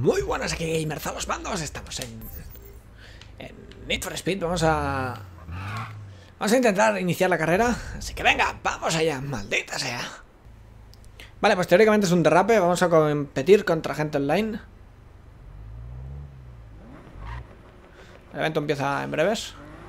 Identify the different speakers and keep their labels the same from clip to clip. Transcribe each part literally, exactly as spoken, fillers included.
Speaker 1: Muy buenas, aquí Gamerza a los mandos. Estamos en, en Need for Speed. Vamos a Vamos a intentar iniciar la carrera. Así que venga, vamos allá, maldita sea. Vale, pues teóricamente es un derrape. Vamos a competir contra gente online. El evento empieza en breves.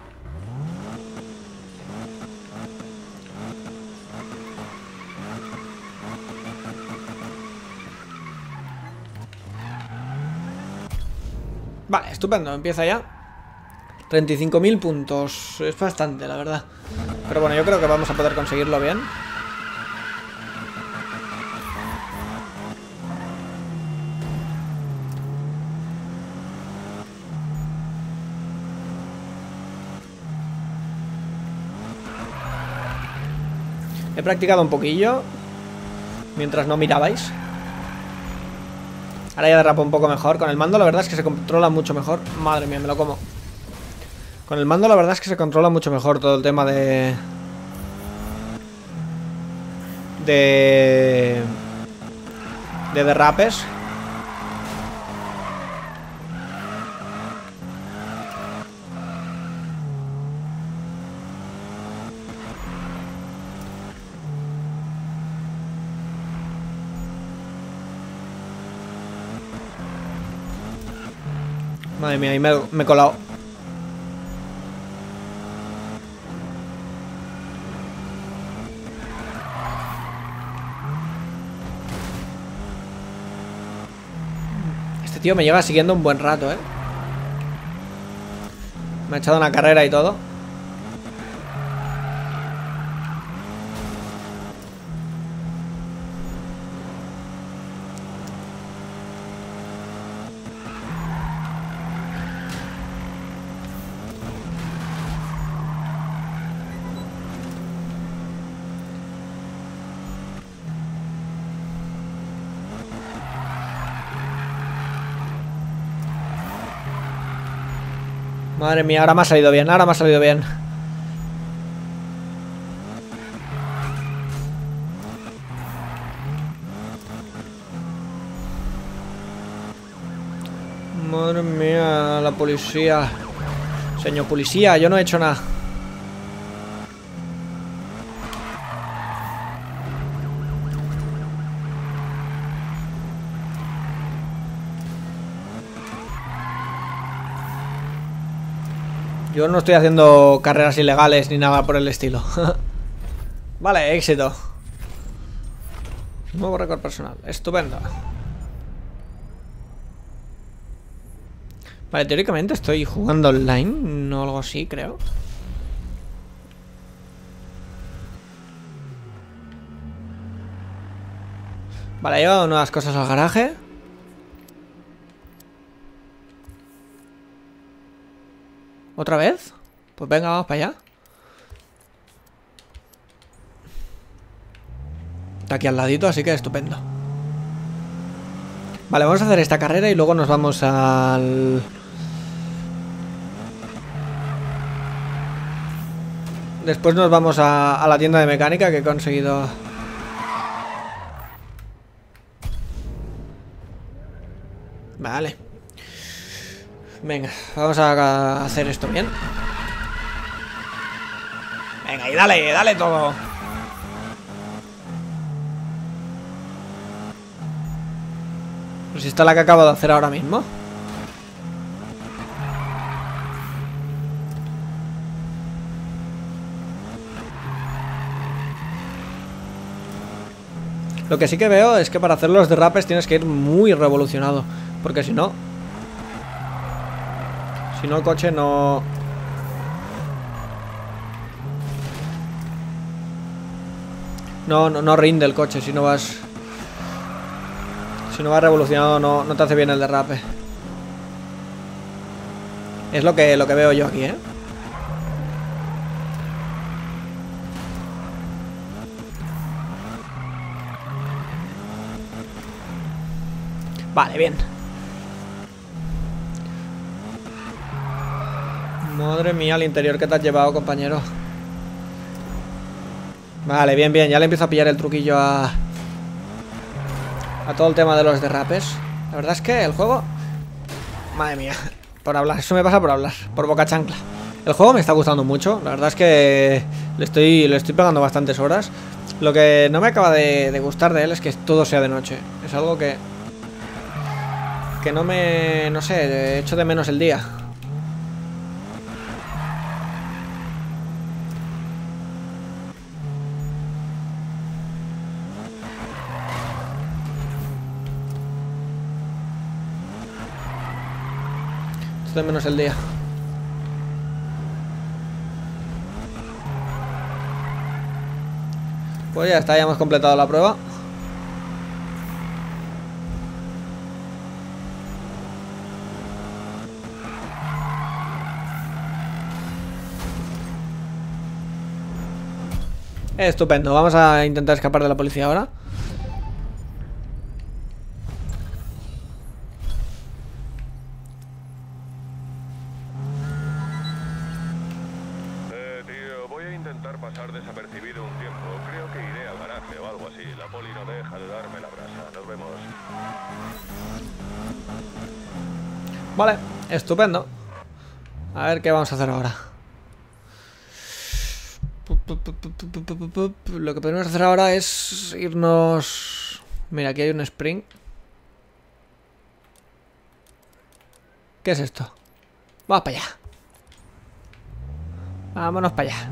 Speaker 1: Vale, estupendo, empieza ya. Treinta y cinco mil puntos. Es bastante, la verdad. Pero bueno, yo creo que vamos a poder conseguirlo bien. He practicado un poquillo mientras no mirabais. Ahora ya derrapo un poco mejor. Con el mando la verdad es que se controla mucho mejor. Madre mía, me lo como. Con el mando la verdad es que se controla mucho mejor todo el tema de... De... De derrapes. Madre mía, ahí me, me he colado. Este tío me lleva siguiendo un buen rato, ¿eh? Me ha echado una carrera y todo. Madre mía, ahora me ha salido bien, ahora me ha salido bien. Madre mía, la policía. Señor policía, yo no he hecho nada. Yo no estoy haciendo carreras ilegales ni nada por el estilo. Vale, éxito. Nuevo récord personal, estupendo. Vale, teóricamente estoy jugando online, no algo así, creo. Vale, he llevado nuevas cosas al garaje. ¿Otra vez? Pues venga, vamos para allá. Está aquí al ladito, así que estupendo. Vale, vamos a hacer esta carrera y luego nos vamos al... Después nos vamos a, a la tienda de mecánica que he conseguido... Vale. Venga, vamos a hacer esto bien. Venga, y dale, dale todo. Pues si está la que acabo de hacer ahora mismo. Lo que sí que veo es que para hacer los derrapes tienes que ir muy revolucionado, porque si no... Si no, el coche no... No, no, no rinde el coche si no vas... Si no vas revolucionado no, no te hace bien el derrape. Es lo que, lo que veo yo aquí, ¿eh? Vale, bien. Madre mía, al interior que te has llevado, compañero. Vale, bien, bien. Ya le empiezo a pillar el truquillo a... A todo el tema de los derrapes. La verdad es que el juego... Madre mía, por hablar, eso me pasa por hablar, por boca chancla. El juego me está gustando mucho, la verdad es que le estoy, le estoy pegando bastantes horas. Lo que no me acaba de, de gustar de él es que todo sea de noche. Es algo que... Que no me... No sé, echo de menos el día. Echo de menos el día. Pues ya está, ya hemos completado la prueba. Estupendo, vamos a intentar escapar de la policía ahora.
Speaker 2: Eh, tío, voy a intentar pasar desapercibido un tiempo. Creo que iré al garaje o algo así. La poli no deja de darme la brasa. Nos vemos.
Speaker 1: Vale, estupendo. A ver qué vamos a hacer ahora. Lo que podemos hacer ahora es irnos... Mira, aquí hay un spring. ¿Qué es esto? Vamos para allá. Vámonos para allá.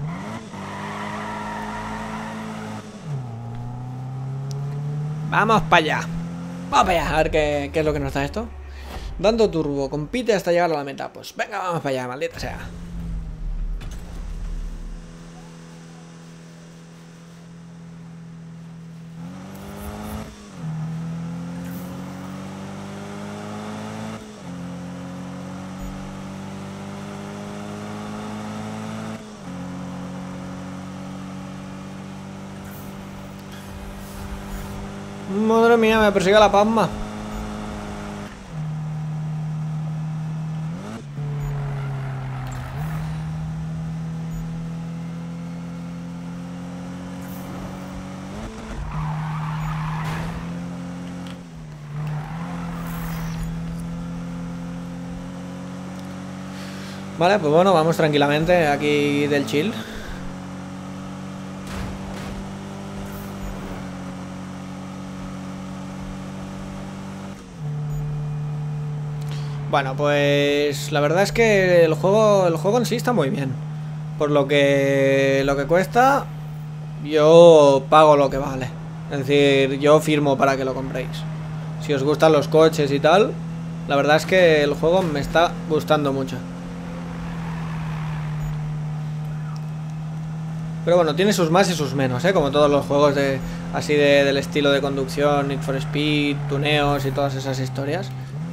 Speaker 1: Vamos para allá. Vamos para allá. A ver qué, qué es lo que nos da esto. Dando turbo. Compite hasta llegar a la meta. Pues venga, vamos para allá, maldita sea. Madre mía, me persigue la pasma. Vale, pues bueno, vamos tranquilamente aquí del chill. Bueno, pues la verdad es que el juego, el juego en sí está muy bien. Por lo que lo que cuesta, yo pago lo que vale. Es decir, yo firmo para que lo compréis. Si os gustan los coches y tal, la verdad es que el juego me está gustando mucho. Pero bueno, tiene sus más y sus menos, ¿eh? Como todos los juegos de así de, del estilo de conducción, Need for Speed, tuneos y todas esas historias.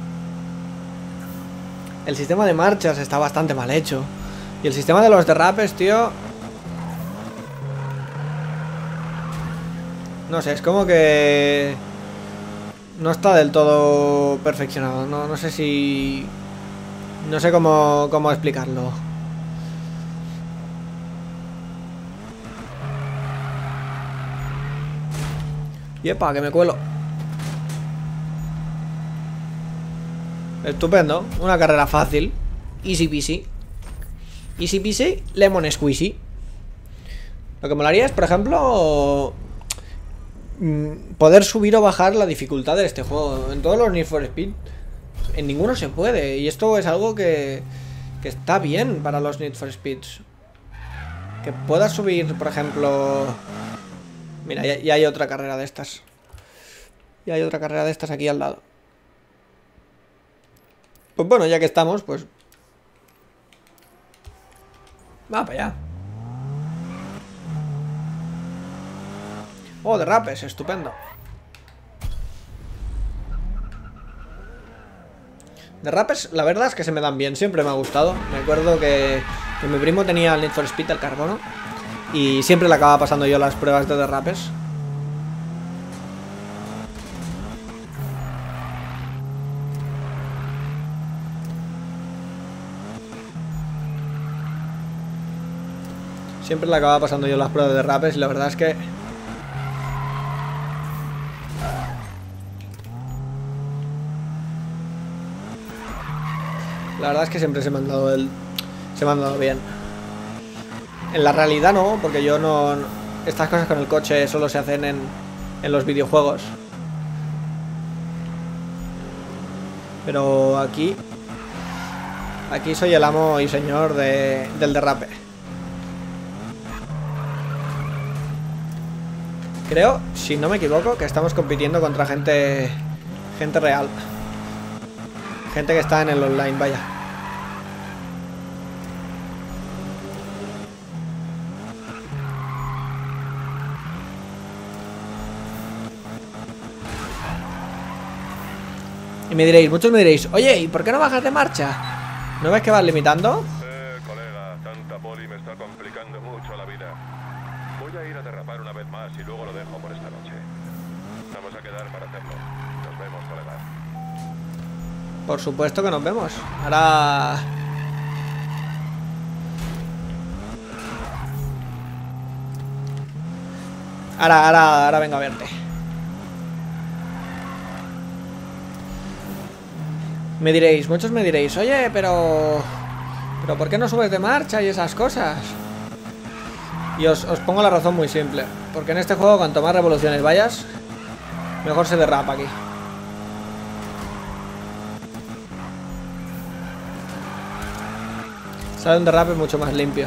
Speaker 1: El sistema de marchas está bastante mal hecho. Y el sistema de los derrapes, tío... No sé, es como que... No está del todo perfeccionado. No, no sé si... No sé cómo, cómo explicarlo. Yepa, que me cuelo. Estupendo, una carrera fácil. Easy peasy. Easy peasy, lemon squeezy. Lo que molaría es, por ejemplo, poder subir o bajar la dificultad de este juego. En todos los Need for Speed, en ninguno se puede. Y esto es algo que, que está bien para los Need for Speeds. Que puedas subir, por ejemplo... Mira, ya, ya hay otra carrera de estas. Ya hay otra carrera de estas aquí al lado. Pues bueno, ya que estamos, pues... Va para allá. Oh, derrapes, estupendo. Derrapes, la verdad es que se me dan bien, siempre me ha gustado. Me acuerdo que, que mi primo tenía el Need for Speed, el carbono, y siempre le acababa pasando yo las pruebas de derrapes. Siempre le acababa pasando yo las pruebas de derrapes y la verdad es que... La verdad es que siempre se me han dado el... Se me han dado bien. En la realidad no, porque yo no... Estas cosas con el coche solo se hacen en, en los videojuegos. Pero aquí... Aquí soy el amo y señor de, del derrape. Creo, si no me equivoco, que estamos compitiendo contra gente... Gente real. Gente que está en el online, vaya. Y me diréis, muchos me diréis, oye, ¿y por qué no bajas de marcha? ¿No ves que vas limitando?
Speaker 2: Eh, colega, tanta poli me está complicando mucho la vida. Voy a ir a derrapar una vez más y luego lo dejo por esta noche. Vamos a quedar para hacerlo. Nos vemos, colega.
Speaker 1: Por supuesto que nos vemos. Ahora... Ahora, ahora, ahora vengo a verte. Me diréis, muchos me diréis, oye, pero... ¿Pero por qué no subes de marcha y esas cosas? Y os, os pongo la razón muy simple. Porque en este juego, cuanto más revoluciones vayas, mejor se derrapa aquí. Sale un derrape mucho más limpio.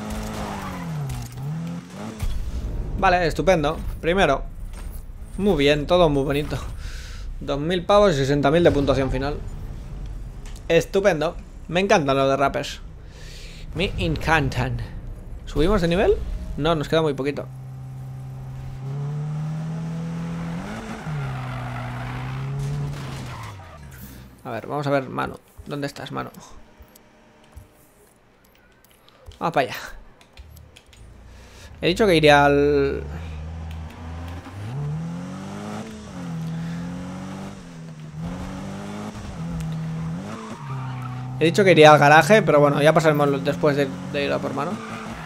Speaker 1: Vale, estupendo. Primero. Muy bien, todo muy bonito. dos mil pavos y sesenta mil de puntuación final. Estupendo. Me encantan los derrapes. Me encantan. ¿Subimos de nivel? No, nos queda muy poquito. A ver, vamos a ver, mano. ¿Dónde estás, mano? Vamos para allá. He dicho que iría al... He dicho que iría al garaje, pero bueno, ya pasaremos después de, de ir a por mano.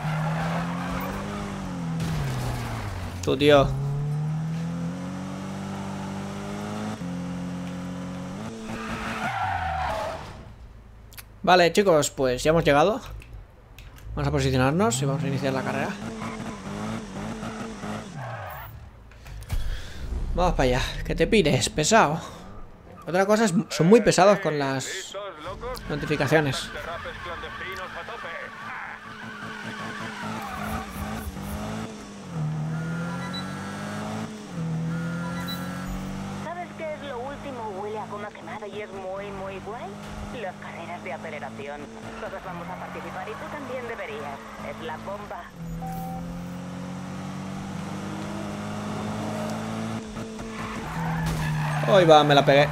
Speaker 1: Tu tío. Vale, chicos, pues ya hemos llegado. Vamos a posicionarnos y vamos a iniciar la carrera. Vamos para allá. Que te pires, pesado. Otra cosa es, son muy pesados con las notificaciones.
Speaker 3: ¿Sabes qué es lo último? Huele a goma quemada y es muy, muy guay. Las carreras de aceleración. Todos vamos a participar y tú también deberías. Es la bomba.
Speaker 1: Hoy va, me la pegué.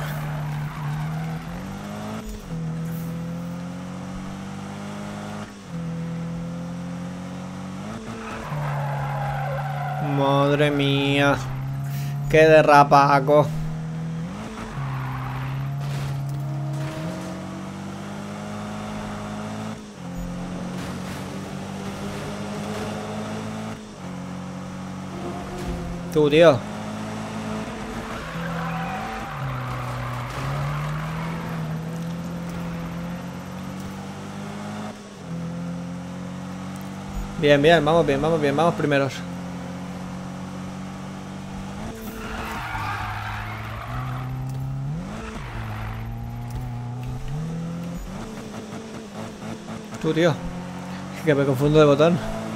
Speaker 1: Madre mía. Qué derrapaco. Tú, tío. Bien, bien, vamos bien, vamos bien, vamos primeros. Tú, tío. Que me confundo de botón.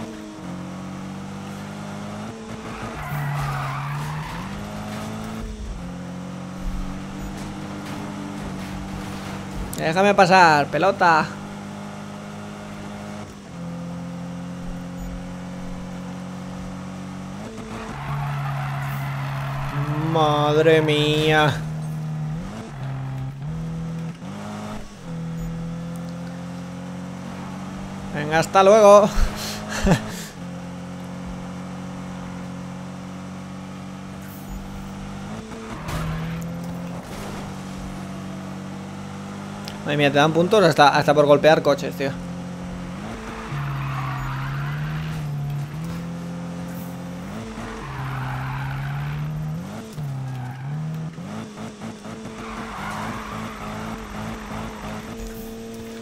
Speaker 1: Déjame pasar, pelota. Madre mía. Venga, hasta luego. Madre mía, te dan puntos hasta, hasta por golpear coches, tío.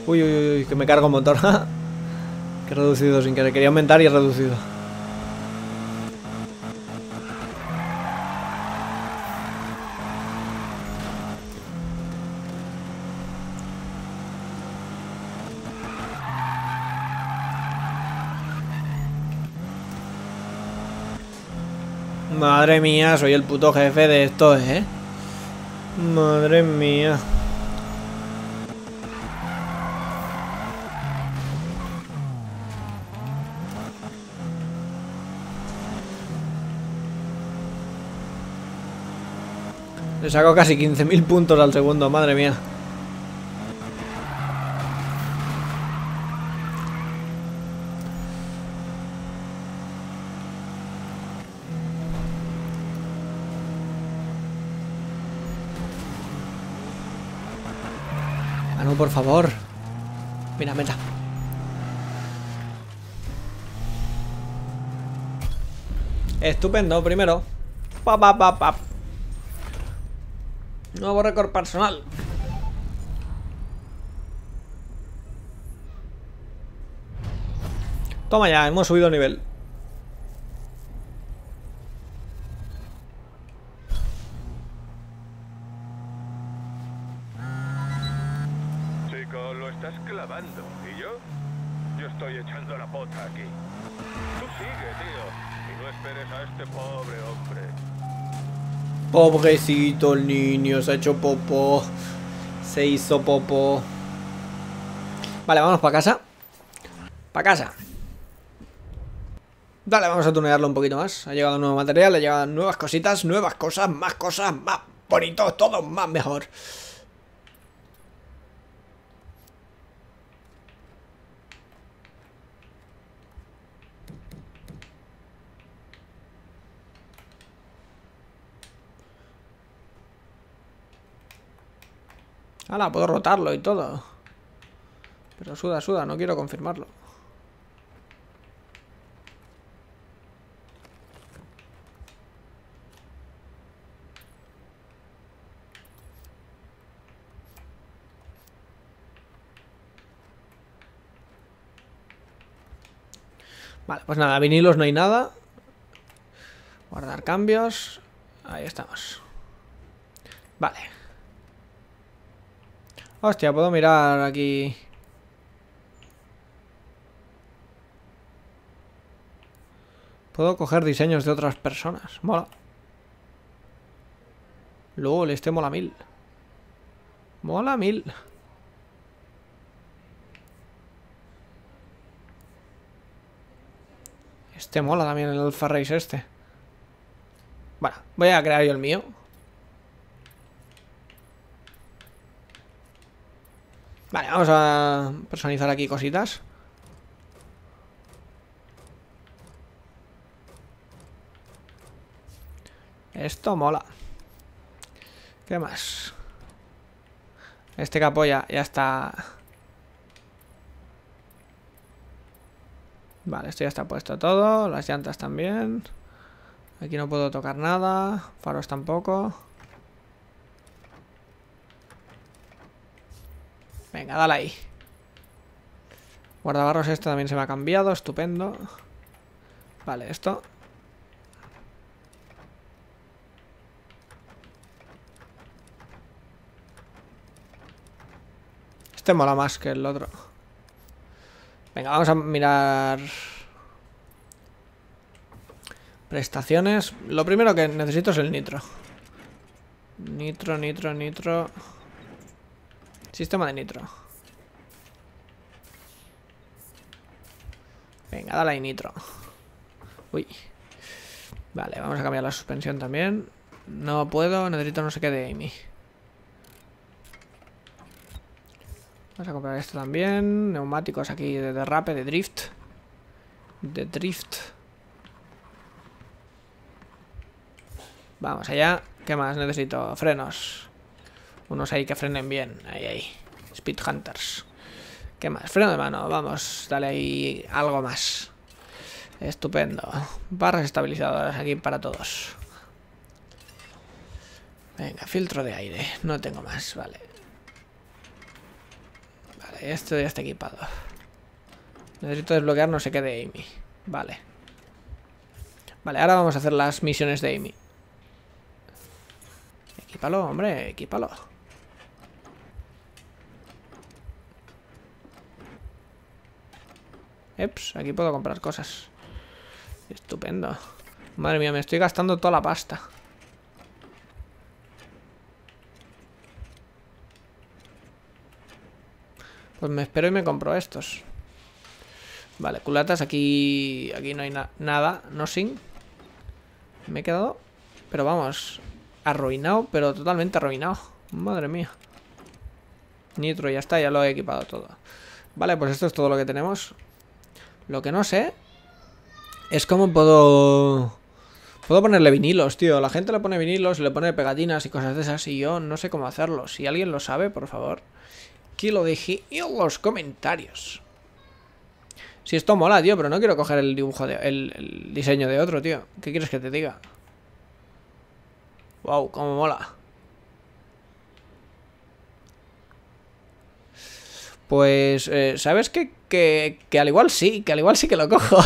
Speaker 1: Uy, uy, uy, que me cargo el motor. Que he reducido sin querer. Quería aumentar y he reducido. Madre mía, soy el puto jefe de esto, ¿eh? Madre mía. Le saco casi quince mil puntos al segundo, madre mía. Ah, no, por favor. Mira, meta. Estupendo, primero. Pa, pa, pa, pa. Nuevo récord personal. Toma ya, hemos subido nivel.
Speaker 2: Chico, lo estás clavando. ¿Y yo? Yo estoy echando la pota aquí. Tú sigue, tío. Y no esperes a este pobre hombre.
Speaker 1: Pobrecito el niño, se ha hecho popó. Se hizo popó. Vale, vamos para casa. Para casa. Dale, vamos a tunearlo un poquito más. Ha llegado nuevo material, ha llegado nuevas cositas, nuevas cosas, más cosas, más bonitos, todo más mejor. Hala, puedo rotarlo y todo. Pero suda, suda, no quiero confirmarlo. Vale, pues nada, vinilos no hay nada. Guardar cambios. Ahí estamos. Vale. Hostia, puedo mirar aquí. Puedo coger diseños de otras personas. Mola. Luego este mola mil. Mola mil. Este mola también, el Alpha Race este. Bueno, voy a crear yo el mío. Vale, vamos a personalizar aquí cositas. Esto mola. ¿Qué más? Este capó ya, ya está. Vale, esto ya está puesto todo. Las llantas también. Aquí no puedo tocar nada. Faros tampoco. Venga, dale ahí. Guardabarros este también se me ha cambiado. Estupendo. Vale, esto. Este mola más que el otro. Venga, vamos a mirar prestaciones. Lo primero que necesito es el nitro. Nitro, nitro, nitro. Sistema de nitro. Venga, dale ahí nitro. Uy. Vale, vamos a cambiar la suspensión también. No puedo, necesito no sé qué de Amy. Vamos a comprar esto también. Neumáticos aquí de derrape, de drift. De drift. Vamos allá. ¿Qué más necesito? Frenos. Unos ahí que frenen bien. Ahí, ahí. Speed Hunters. ¿Qué más? Freno de mano. Vamos, dale ahí algo más. Estupendo. Barras estabilizadoras aquí para todos. Venga, filtro de aire. No tengo más, vale. Vale, esto ya está equipado. Necesito desbloquear no sé qué de Amy. Vale. Vale, ahora vamos a hacer las misiones de Amy. Equípalo, hombre, equípalo. Eps, aquí puedo comprar cosas. Estupendo. Madre mía, me estoy gastando toda la pasta. Pues me espero y me compro estos. Vale, culatas, aquí aquí no hay na nada, no sin. Me he quedado, pero vamos, arruinado, pero totalmente arruinado. Madre mía. Nitro, ya está, ya lo he equipado todo. Vale, pues esto es todo lo que tenemos. Lo que no sé es cómo puedo... Puedo ponerle vinilos, tío. La gente le pone vinilos, le pone pegatinas y cosas de esas, y yo no sé cómo hacerlo. Si alguien lo sabe, por favor, que lo deje en los comentarios. Si esto mola, tío, pero no quiero coger el dibujo de... El, el diseño de otro, tío. ¿Qué quieres que te diga? Wow, cómo mola. Pues, eh, ¿sabes qué? Que, que al igual sí, que al igual sí que lo cojo.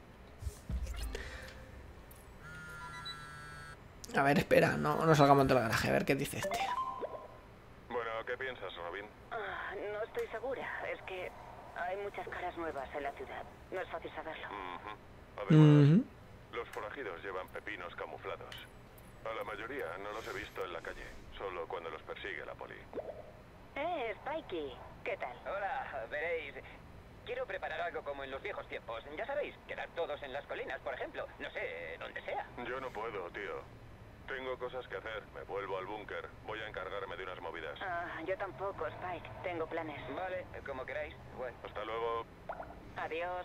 Speaker 1: A ver, espera, no, no salgamos del garaje, a ver qué dice este.
Speaker 2: Bueno, ¿qué piensas, Robin?
Speaker 3: Ah, no estoy segura. Es que hay muchas caras nuevas en la ciudad. No es fácil saberlo.
Speaker 2: Uh-huh. Además,
Speaker 1: Mm-hmm.
Speaker 2: los forajidos llevan pepinos camuflados. A la mayoría no los he visto en la calle, solo cuando los persigue la poli.
Speaker 3: Eh, Spikey. ¿Qué tal?
Speaker 4: Hola, veréis. Quiero preparar algo como en los viejos tiempos. Ya sabéis, quedar todos en las colinas, por ejemplo. No sé, donde sea.
Speaker 2: Yo no puedo, tío. Tengo cosas que hacer. Me vuelvo al búnker. Voy a encargarme de unas movidas.
Speaker 3: Ah, yo tampoco, Spike. Tengo planes.
Speaker 4: Vale, como queráis. Bueno.
Speaker 2: Hasta luego.
Speaker 3: Adiós.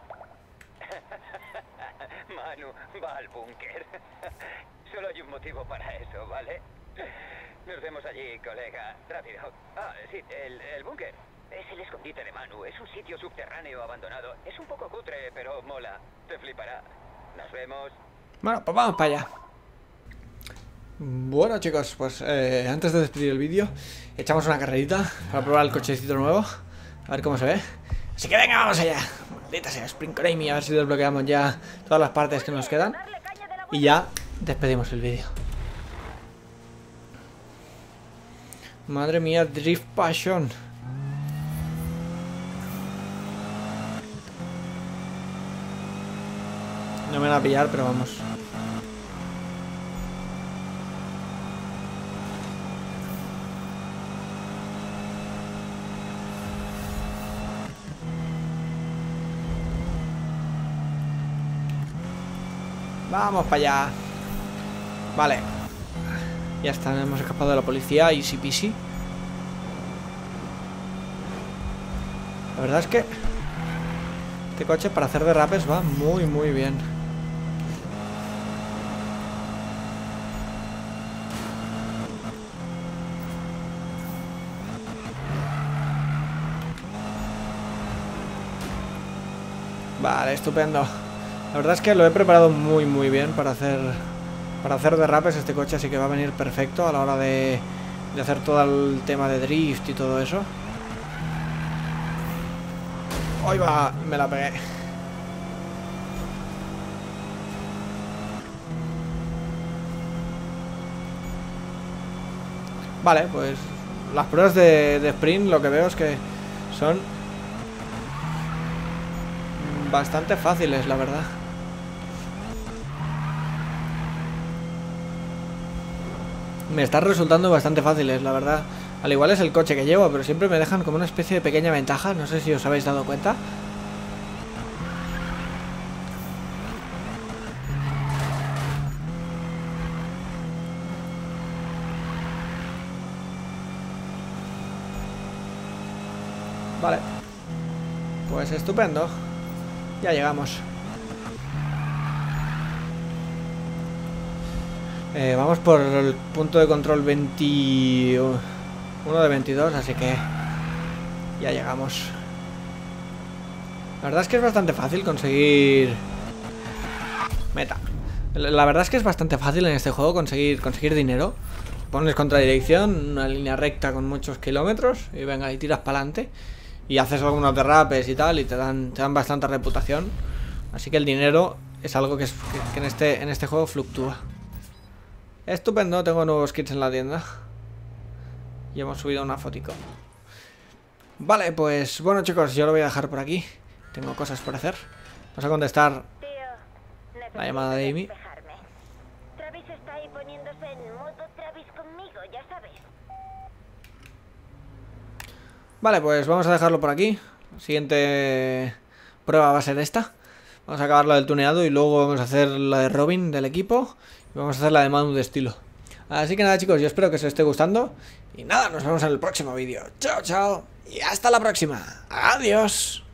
Speaker 4: Manu, va al búnker. Solo hay un motivo para eso, ¿vale? Nos vemos allí, colega. Rápido. Ah, sí, el, el búnker. Es el escondite de Manu. Es un sitio subterráneo abandonado. Es un poco cutre, pero mola. Te flipará. Nos vemos.
Speaker 1: Bueno, pues vamos para allá. Bueno, chicos, pues eh, antes de despedir el vídeo, echamos una carrerita para probar el cochecito nuevo. A ver cómo se ve. Así que venga, vamos allá. Maldita sea, Sprint con Amy. A ver si desbloqueamos ya todas las partes que nos quedan. Y ya despedimos el vídeo. Madre mía, Drift Passion. No me van a pillar, pero vamos. Vamos para allá. Vale. Ya está, hemos escapado de la policía. Easy peasy. La verdad es que este coche para hacer derrapes va muy muy bien. Vale, estupendo. La verdad es que lo he preparado muy muy bien para hacer para hacer derrapes este coche, así que va a venir perfecto a la hora de, de hacer todo el tema de drift y todo eso. Hoy va, me la pegué. Vale, pues las pruebas de, de sprint lo que veo es que son bastante fáciles, la verdad. Me están resultando bastante fáciles, la verdad. Al igual es el coche que llevo, pero siempre me dejan como una especie de pequeña ventaja. No sé si os habéis dado cuenta. Vale. Pues estupendo. Ya llegamos. Eh, vamos por el punto de control veintiuno de veintidós, así que ya llegamos. La verdad es que es bastante fácil conseguir... Meta. La verdad es que es bastante fácil en este juego conseguir, conseguir dinero. Pones contradirección, una línea recta con muchos kilómetros y venga, y tiras para adelante. y haces algunos derrapes y tal, y te dan, te dan bastante reputación. Así que el dinero es algo que, es, que, que en, este, en este juego fluctúa. Estupendo, tengo nuevos kits en la tienda. Y hemos subido una fotico. Vale, pues bueno chicos, yo lo voy a dejar por aquí. Tengo cosas por hacer. Vamos a contestar la llamada de Amy.
Speaker 3: Travis está ahí poniéndose en modo Travis conmigo, ya sabes.
Speaker 1: Vale, pues vamos a dejarlo por aquí. La siguiente prueba va a ser esta. Vamos a acabar la del tuneado y luego vamos a hacer la de Robin del equipo. Y vamos a hacer la de Manu de estilo. Así que nada chicos, yo espero que os esté gustando. Y nada, nos vemos en el próximo vídeo. Chao, chao. Y hasta la próxima. Adiós.